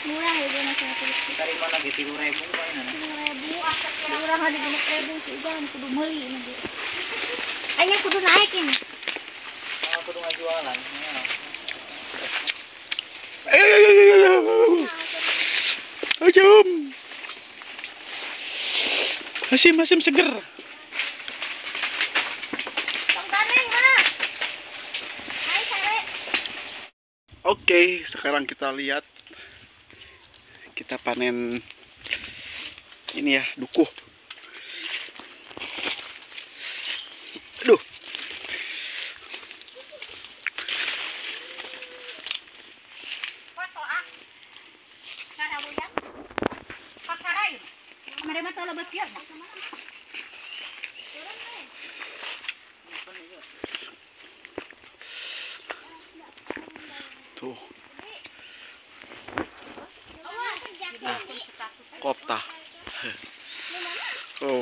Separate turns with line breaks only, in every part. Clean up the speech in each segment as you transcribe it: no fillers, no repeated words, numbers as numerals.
Murah ya dia nasi hati.
Dari mana gitu 3.000 kayaknya.
3.000. Murah ada 5.000 sih jangan kudu meuli nanti. Ayah kudu naik ini.
Aku tuh nggak jualan.
Ajum. Asim seger. Oke, sekarang kita lihat kita panen ini ya, dukuh. Aduh. Tuh. Nah, kota. Oh.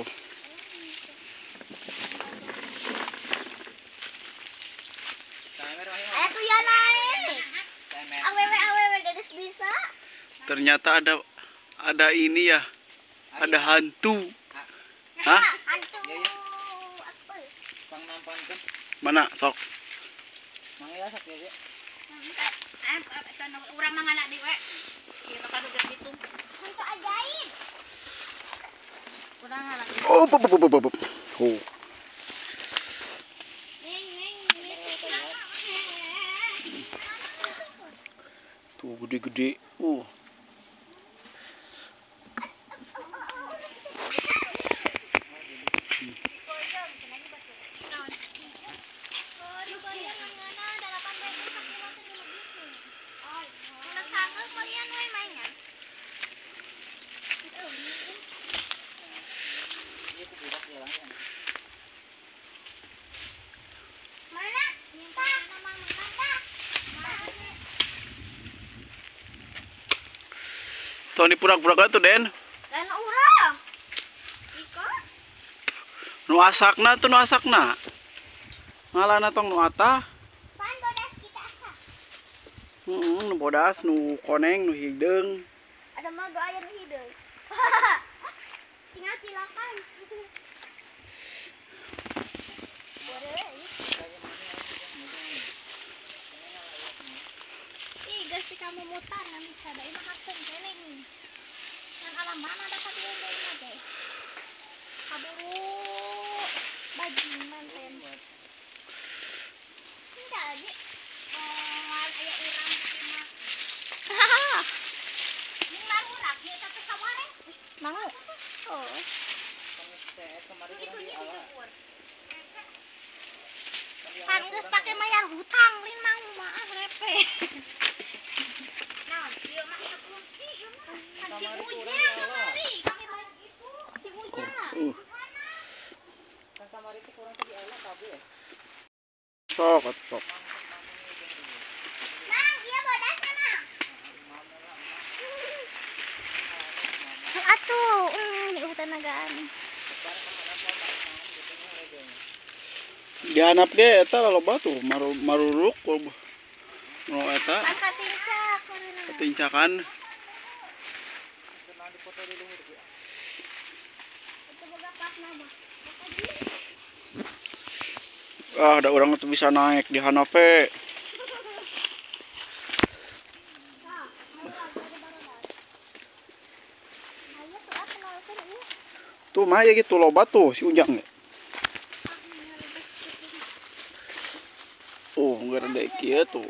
Aku ya naik. Awewe gadis bisa.
Ternyata ada ini ya. Ada hantu. Hah?
Hantu. Apa?
Pang nampan kan?
Mana sok?
Mangga sak ya.
Urang mangana di we. Ieu kadu gitu. Hantu ajaib. Urang ngalah.
Oh, pop. Oh. Tuh gede-gede. Tuh di purak-purak tuh, Den.
Dan urang. Iko?
Nu asakna. Ngalana tong nu atah.
Pan bodas kita asa.
Nu bodas, nu koneng, nu hideung.
Ada mah aya nu hideung. Tinggal silakan. Ih, geus kamu mutar ngan bisa da imah hasen keneng. Kan alam mana dapat ieu deui mah teh. Kaburu bajingan teh. Enggak ge. Oh, aya urang mah. Hahaha. Ning urang ieu teh sawareng. Mau. Oh.
Kemarin kurang di awal.
Kan geus pake mayar hutang lin mau mah repe. Nah, ieu mah eta kunci ieu mah. Kan si Uja kamari, kami main itu. Si Uja.
Kan kamari itu kurang di awal kabeh ya.
Sok.
Nang, ieu bodasna nang. Atuh, di hutan nagaan.
Dihanap ge eta loba tuh maruruk nu eta
Kan katincak.
ketincakan.
Itu boga kapna mah.
Ada orang tuh bisa naik di hanape. Tuh mah ya gitu loba tuh si Ujang ya. Oh, enggak ada kieu tuh.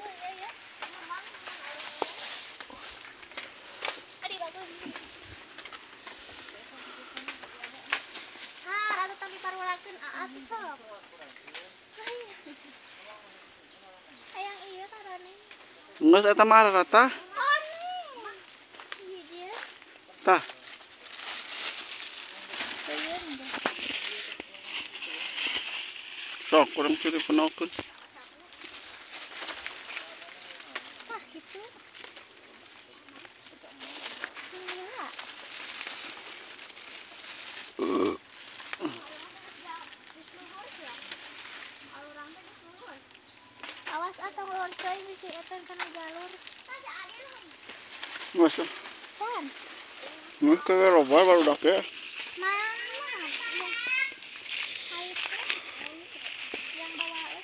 Ratu tapi parwalakeun aat sok. Hayang ieu tarane.
Geus eta mah rata.
Iya dia.
Tah. Sok kurang curi penokeun.
Wah, gitu. Sila. Awas atau ngelor coy bisi eta kana jalur.
Masa
Yan.
Kagak robot baru dak ya.
Mana? Yang kayu itu. Yang bawain.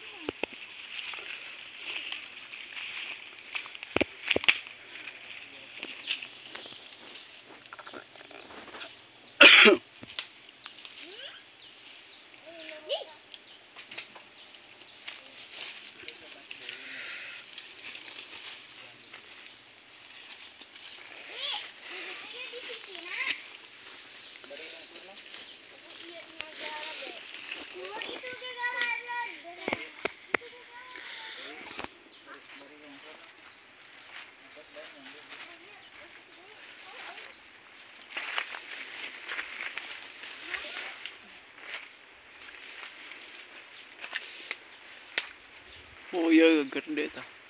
Oh iya gede ta.